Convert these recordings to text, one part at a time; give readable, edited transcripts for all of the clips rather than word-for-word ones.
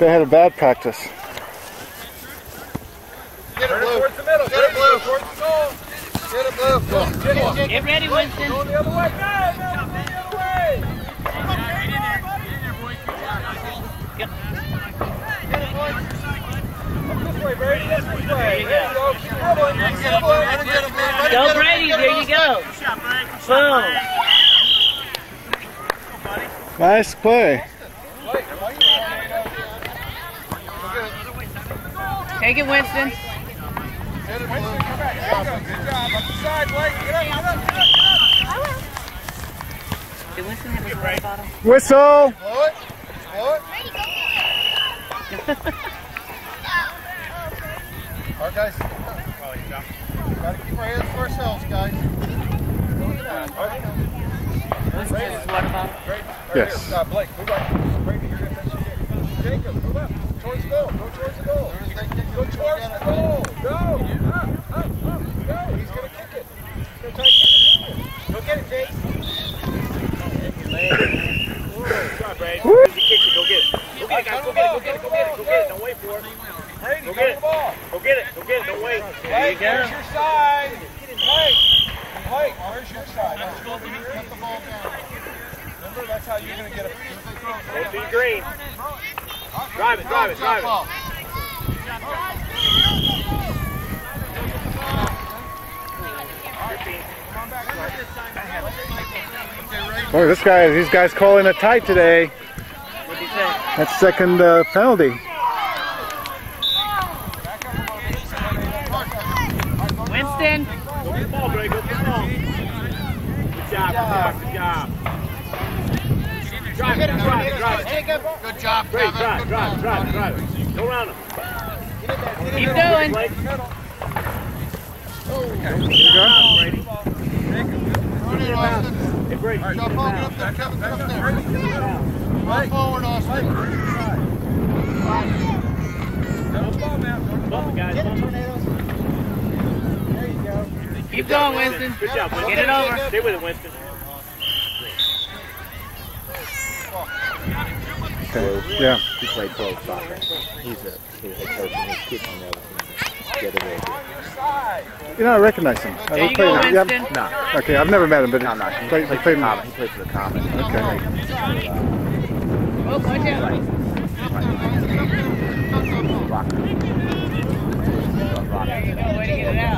They had a bad practice. Get it, Blue. Towards the middle. Get it, Blue. Towards the goal. Get it, Blue. Get ready, Winston. Go the other way. Go the other way. Yep. Get it, boys. This way, Brady. This way. There you go. Keep dribbling. Keep dribbling. Let him get him, man. Go, Brady. There you go. Boom. Nice play. Take it, Winston. Get it, Blue. Come back. Good job. Up the side, Blake. Get up, get up, get up, get up. Did Winston have his water bottle? Whistle. Blow it. Blow it. All right, guys. Gotta keep our hands to ourselves, guys. Winston has his water bottle? Yes. Blake, move up. Brady, you're going to finish it. Jacob, move up. Towards the goal. Go towards the goal. Go towards the goal. Go. Up. Go. He's going to kick it. He's going to try to kick it. Go get it, Jake. Good job, Brady. Go get it. Go get it, guys. Go get it. Go get it. Go get it. Go get it. Don't wait for it. Brady, go get it. Go get it. Go get it. Don't wait. Blake, where's your side? Blake, where's your side? Let's go over here. Cut the ball down. Remember, that's how you're going to get it. Go be green. Drive it, drive it, drive it. Oh, these guys calling it tight today. What'd he say? That's second penalty. Winston. Go get the ball, Greg. Go get the ball. Good job, good job. Drive it, drive it, drive it. Jacob. Good job, Kevin. Drive it. Go around him. Keep doing. Hey, Brady. Jump over, get up there, Kevin. Get up there. Run forward, Austin. Bump it, guys. There you go. Keep going, Winston. Good job, Winston. Get it over. Stay with it, Winston. Okay. Yeah. He played pro soccer. He's a head coach and his kids on the other team. You know, I recognize him. There you go, Winston. No. Okay, I've never met him, but No, no. he played for the Common. He played for the Common. Okay. Oh, watch out. There you go. Way to get it out.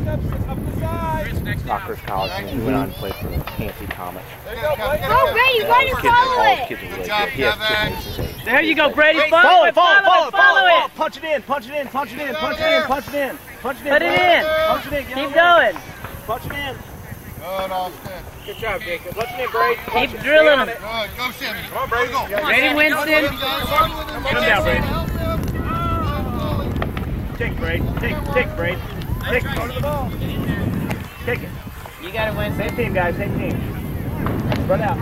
Rockers College, and he went on and played for the Nancy Thomas. Oh, Brady, why do you follow it? There you go, Brady. Follow it. Follow it. Punch it in. Punch it in. Punch it in. Punch it in. Punch it in. Punch it in. Put it in. Punch it in. Keep going. Punch it in. Good, Austin. Good job, Jacob. Punch it in, Brady. Keep drilling them. Good. Go, Sammy. Come on, Brady. Go. Ready, Winston? Come down, Brady. Take it, Brady. Take it, Brady. Take it. Go to the ball. Take it. You got it, Winston. Same team, guys. Same team. Run out.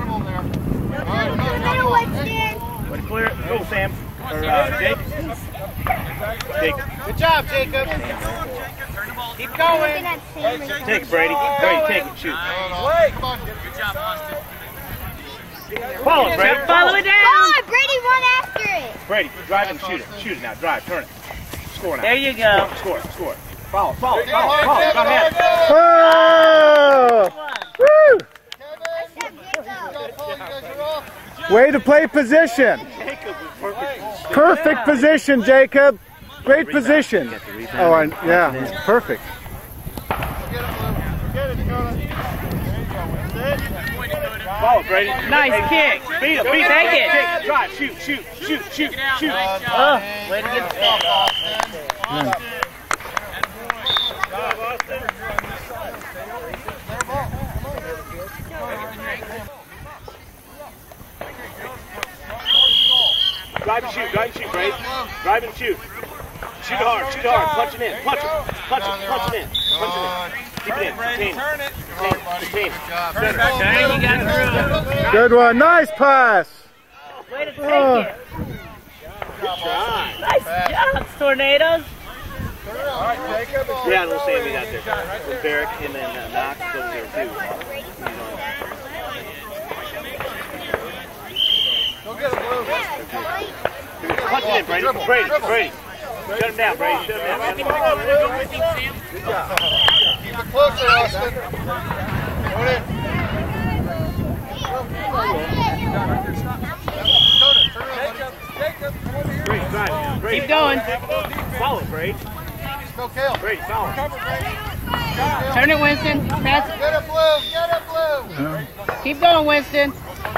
Want to clear it? Go, Sam. Or Jake. Jake. Good job, Jacob. Keep going. Take it, Brady. Brady, take it. Shoot. Good job, Austin. Follow it, Brady. Follow it down. Follow it, Brady, run after it. Brady, drive and shoot it. Shoot it now. Drive. Turn it. Score now. There you go. Score. Follow. Go ahead. Oh! Woo! Way to play position. Perfect position, Jacob. Great position. Oh, yeah, it's perfect. Follow, Brady. Nice kick. Beat him. Take it. Drive. Shoot. Oh, way to get the ball. Drive and shoot, Brady. Drive and shoot. Shoot hard. Punch it in. Punch it in. Keep it in. Turn it. Contain. Dang, you got through. Good one. Nice pass. Way to take it. Nice job, Tornadoes. Yeah, little Sammy out there. With Barrick and then Knox over there too. Go get him, Blue. Punch Punch it in, Brady. Brady. Shut him down, Brady. Shut him down. Good job. Keep it closer, Austin. Go in. Brady, drive now. Brady. Keep going. Follow it, Brady. Go, Kale. Brady, follow it. Turn it, Winston. Pass it. Get it, Blue. Keep going, Winston.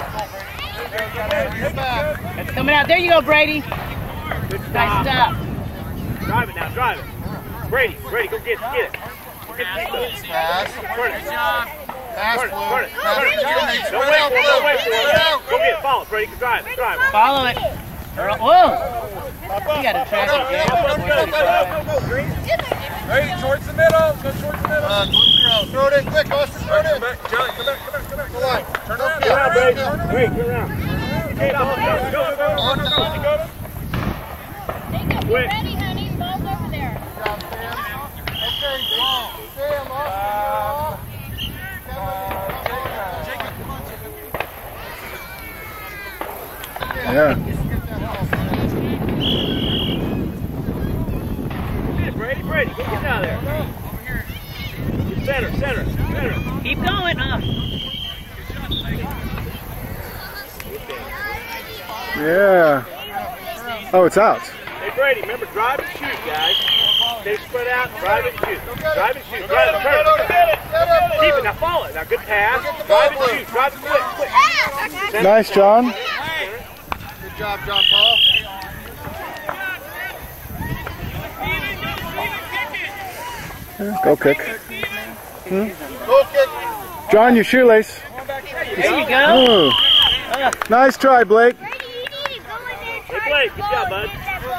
Get back. It's coming out. There you go, Brady. Good Nice stop. Drive it now, drive it. Brady, go get it. Get it. Pass. Turn it. Pass, Turn it. Blue. Turn it. Pass Turn to it. Jimmy. Don't Spread wait out, for it. Blue. Don't wait for Spread it. out. Go get it. Follow it, Brady. Drive it. Follow it. Whoa. You got a traffic jam. Go, Green. Ready, towards the middle. Go towards the middle. Throw it in quick, Austin. Throw it in. Come back, Johnny. Come back. Go on. Turn up. Turn around, Brady. Brady, turn around. Go. Quick. Ready, honey. Ball's over there. Okay, ball. Sam, off. Yeah. Brady, go get out of there. Center. Keep going. Yeah. Oh, it's out. Hey, Brady, remember, drive and shoot, guys. Stay spread out, drive and shoot. Drive and shoot. Drive and turn. Keep it. Now follow it. Now, good pass. Drive and shoot. Drive it quick. Center. Nice, John. Good job, John Paul. Go kick. Go kick. John, your shoelace. There you go. Oh. Nice try, Blake. Brady, you need to go in there. Hey, Blake, good job, bud.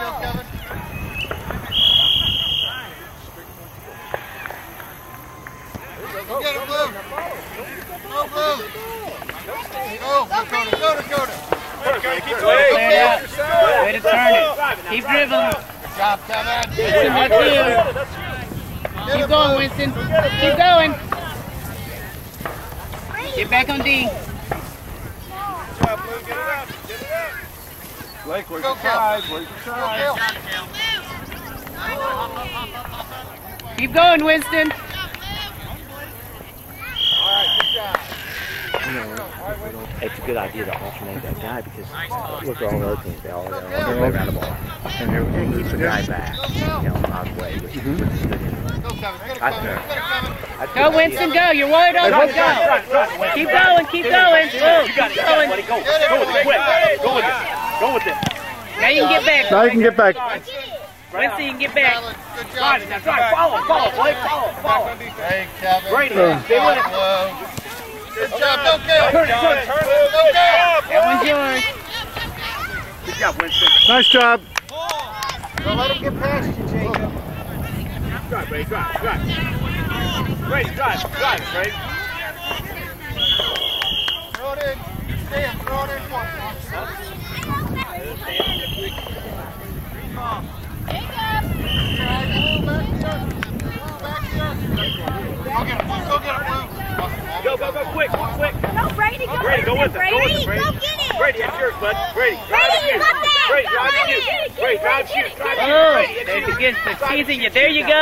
Go get it, Blue. Go, Blue. Go, Dakota. Clear it out. Way to turn it. Keep dribbling. Good job, Kevin. Winston, that's you. Keep going, Winston. Keep going. Get back on D. Blake, where's Go, your side? Where's your side? Keep going, Winston. It's a good idea to alternate that guy because look at all the other teams. They all play around the ball. And here we And keep the guy back, out way, which is good. Go, Kevin. Get it, Kevin. Go, Winston, go. You're wide open. Go. Keep going. Keep going. You got it, buddy. Go with it, quick. Go with it. Now you can get back. Now you can get back. Winston, you can get back. Good Drive job. it now. Drive. Follow, Blake. Follow. Hey, Kevin. Brady, Stay with it. Good job. Go, Kale. Turn it. Go, Kale. That one's yours. Good job, Winston. Nice job. Don't let him get past you, Jacob. Drive, Brady. Drive. Brady, drive, Brady. Throw it in. Sam, throw it in for him. Go get it, Blue. Go, quick. Go, Brady. Go Brady, go with it. Brady. Go with it, Brady. Go get it. Brady, that's yours, bud. Brady, drive and shoot. Brady, drive and shoot. Brady, drive and shoot. Oh, there's against the teasing you. There you go.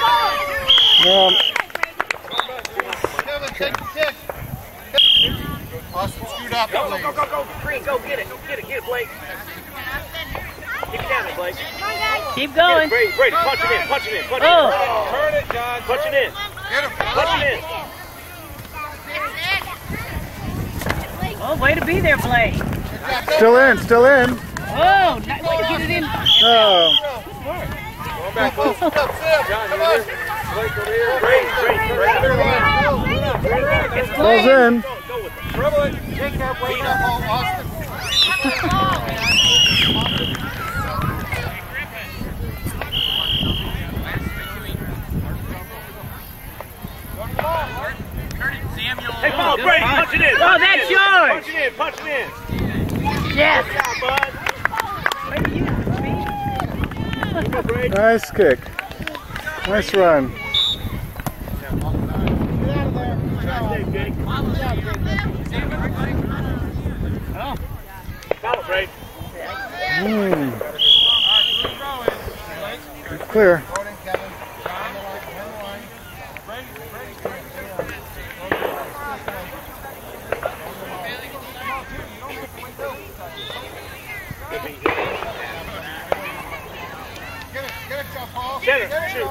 Kevin, take the kick. Austin, scoot up, Go. please. Green, go get it. Get it, Blake. Keep it down there, Blake. Keep going. Brady, punch it in. Oh. Turn it, John. Punch it in. Get him. Punch it in. Oh, way to be there, Blake. Still in. Oh, nice way to get it in. Oh. Going back, Blue. Come on. Blake over here. Brady. It's Goes Blake. in. Go with it. Dribble it. Take that weight up, Austin. Hey, follow Brady. Punch it in. Oh, that's yours. Punch it in. Yes. Good job, bud. Go, Brady. Nice kick. Nice run. Follow, Brady. Clear. Get it, shoot.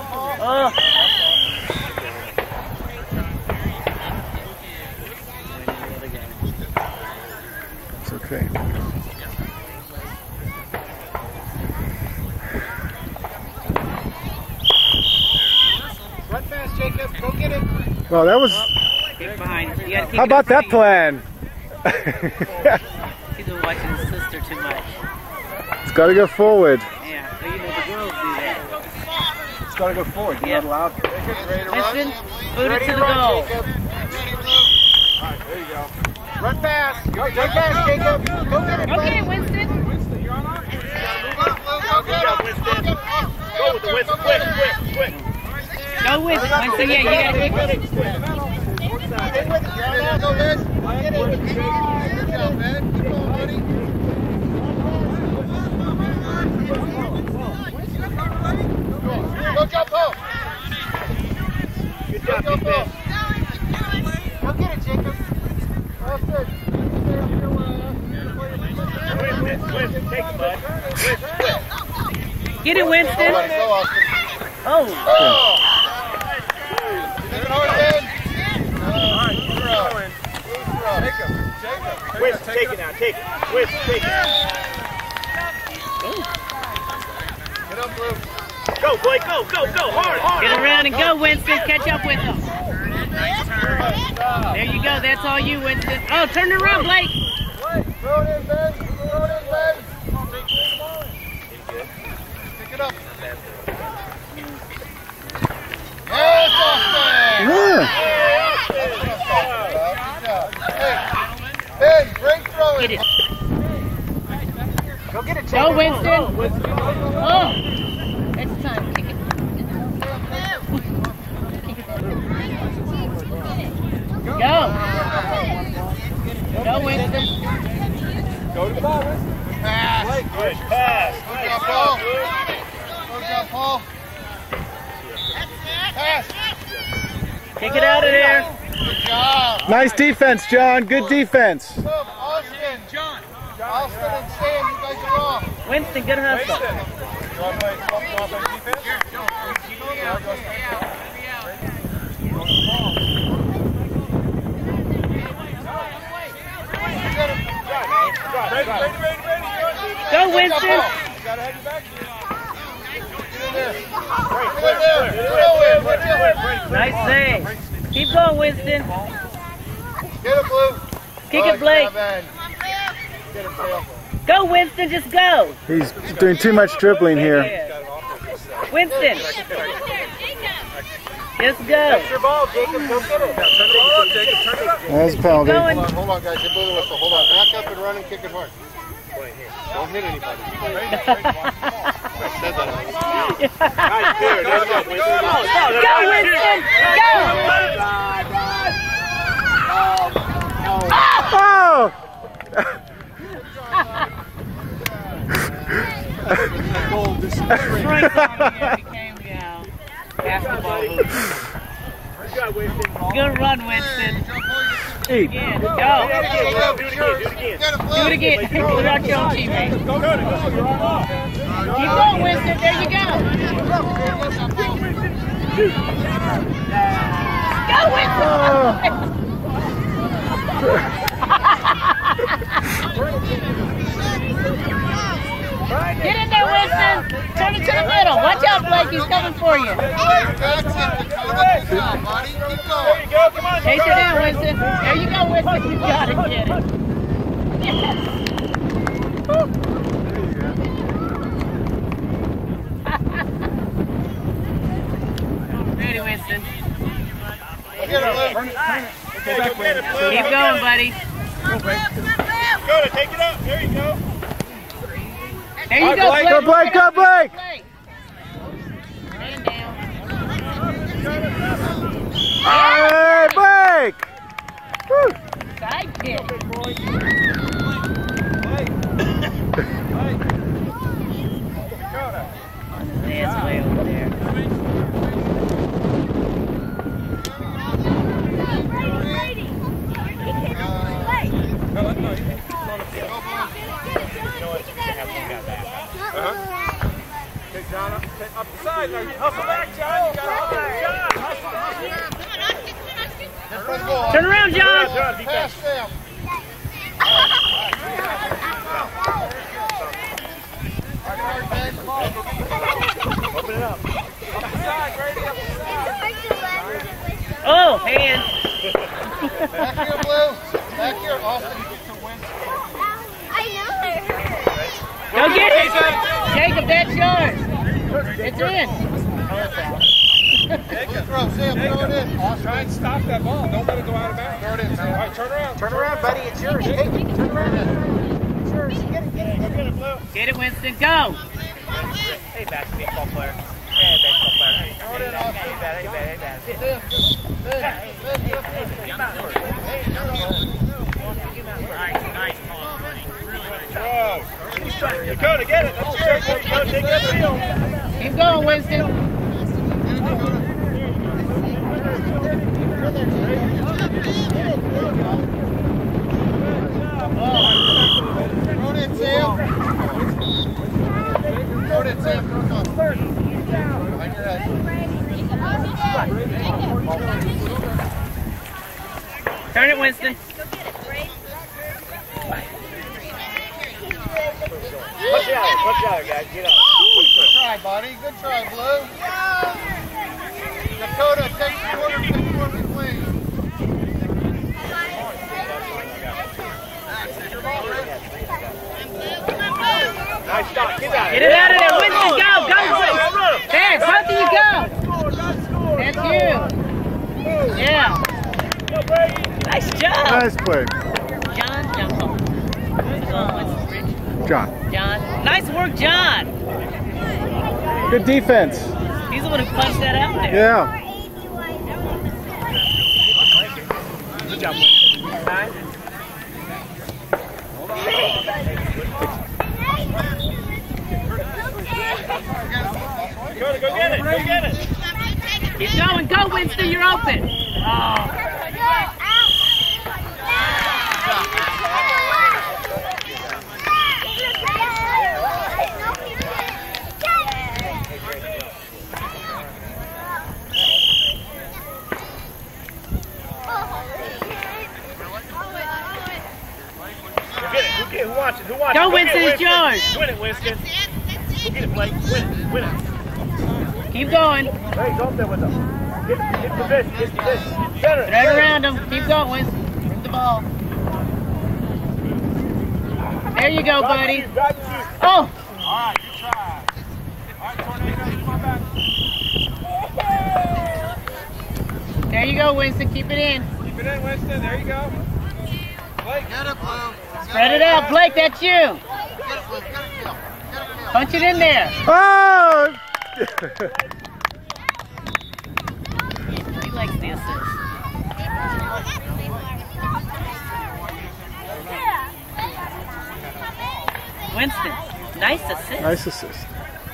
It's okay. Run fast, Jacob. Go get it. Well, that was. Get behind. You gotta keep How it about that in plan? He's been watching his sister too much. It's got to go forward. Yeah, but you know the girls do that. It's got to go forward. You're Yeah. not allowed to. Winston, boot it to the goal. Jacob. Alright, there you go. Run fast. Go fast, Jacob. Go get it. Go get it, Winston. Winston, you're on our Go get Good job, Winston. Go with the Winston. Quick. Go Winston. Winston, yeah, you gotta keep it. Stay with it. Go, Liz. Get it. Good job, man. Keep going, buddy. Go jump off. Good job, defense. Go get it, Jacob. That's good. Winston, take it, bud. Winston, quick. Get it, Winston. Go, Austin. Oh. Take it hard, Ben. Winston, take it now. Take it. Winston, take it. Get up, Blue. Go, Blake. Go. Hard. Get around and go, Winston. Catch up with them. There you go. That's all you, Winston. Oh, turn it around, Blake. Throw it in, Ben. Throw it in, Ben. Pick it up. Yes, Austin. Yeah. Hey, Ben, great throwing. Get it. Go get it, Go, Jacob. Winston. Oh. That's time. Kick it. Go. Go, Winston. Go to the ball, Winston. Pass. Good pass. Good job, Paul. Good job, Paul. Pass. Kick it out of there. Good job. Nice defense, John. Good defense. Austin. Austin and Sam, you guys are off. Winston, good hustle. You want to play defense? Go, Winston. Nice save. Keep going, Winston. Get it, Blue. Kick it, Blake. Go, Winston. Just go. He's doing too much dribbling here. Winston. Just go. That's your ball, Jacob. Go get it. Turn it up, Jacob. Turn it up. That's a penalty. Going. Hold on, guys. You blew the whistle. Hold on. Back up and run and kick it hard. Don't hit anybody. I said that. Nice clear. There you go, Winston. Go, Winston. Go. Oh! Strike on here became, basketball hoop. Good job, Winston. Good run, Winston. Eight. Yeah, go. Do it again. Do it again. Put out your own teammate. Go. You're on off. Keep going, Winston. There you go. Go, Winston. Get in there, Winston. Turn it to the middle. Watch out, Blake. He's coming for you. That's it, Dakota. Good job, buddy. Keep There going. you go. Come on. Chase it down, Winston. There you go, Winston. You got it. Get it. Yes. Woo. Ready, Winston. Get it, Blue. Okay, go get it, Blue. Keep going, buddy. Go to take it up. There you go. There you go, Blake. Go, Blake. Go, Blake. Stand down. Hey, Blake. Woo. Side kick. John, up the side. Now, hustle back, John. You got to hustle. John, Turn around, John. Pass them. Open it up. up the side, Brady, up the side. Oh, hand. Back here, Blue. Back here, Austin. Go get it. Jacob, that's yours. It's in. Good throw, Sam. Throw it in. Austin. Try and stop that ball. Don't let it go out of bounds. Throw it in, All Sam. right, turn around. Turn around, buddy. It's yours. Take it. Turn around. It's yours. Get it. Go get it, Blue. Get it, Winston. Go. Hey, basketball player. Hey, basketball player. Throw it in, Austin. Hey, bad. Nice ball, buddy. Really nice. Whoa. Dakota, get it. That's yours. Dakota, take that field. Keep going, Winston. Throw it in, Sam. Throw it in, Sam. Throw it on. Behind your head. Turn it, Winston. Punch it out, guys. Get out. Good try, buddy. Good try, Blue. Dakota, take the corner, take the corner, please. Nice stop. Get out. Get it out of there, Winston. Go, go, Winston. There, both of you go. That's you. Yeah. Nice job. Nice play. John, jump home. John. John. Nice work, John. Good defense. He's the one who punched that out there. Yeah. Good job, Winston. Dakota, go get it. Go get it. Keep going. Go, Winston. You're open. Oh. Who wants it? Who wants it? Go, Winston. It's yours. Win it, Winston. Go get it, Blake. Win it. Win it. Keep going. Hey, go up there with them. Get the fish. Get the fish. Center. Right around him. Keep going, Winston. Bring the ball. There you go, buddy. Oh. All right, good try. All right, Tornado, come on back. There you go, Winston. Keep it in. Keep it in, Winston. There you go. Blake. Get it, Blue. Spread it out. Blake, that's you. Get it, Blue. Get it, Kill. Get it, Kill. Punch it in there. Oh! He likes the assist. Winston, nice assist. Nice assist.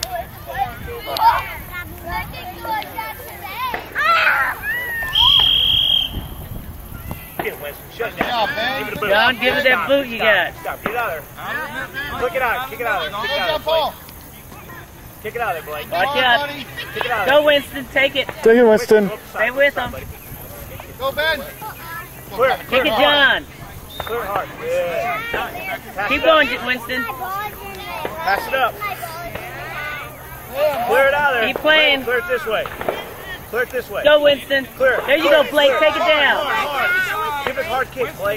Get it, Winston. Shut it Good job, down. man. Give it a boot. John, give it that boot you got. Stop. Get it out of there. Kick it out. Kick it out of there. Kick it Good out job, of there, Paul. Blake. Kick it out of there, Blake. Watch Come on, out. buddy. Kick it out of Go, Winston. Take it. Take it, Winston. Stay with him. Go, Ben. Clear. Kick it, John. Clear hard. Yeah. Pass Keep it up. going, Winston. Pass it up. Clear it out of there. Keep playing. Clear it this way. Clear it this way. Go, Winston. Clear. There you go, Blake. Take it down. Hard. Give it a hard kick, Blake.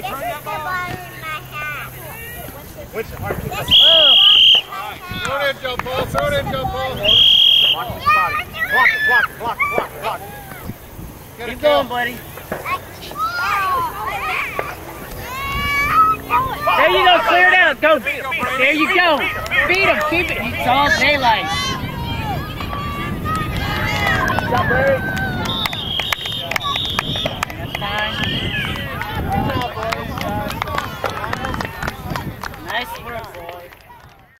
Winston, hard kick. Oh. Throw it in, Joe Paul. Throw it in, Joe Paul. Block his body. Block it, block it, block it, block it, block it. Get Keep it, going, Kill. buddy. There you go. Clear it out. Go. There you go. Beat him. Keep it. It's all daylight. Stop, Barry. That's fine. Nice work, boys.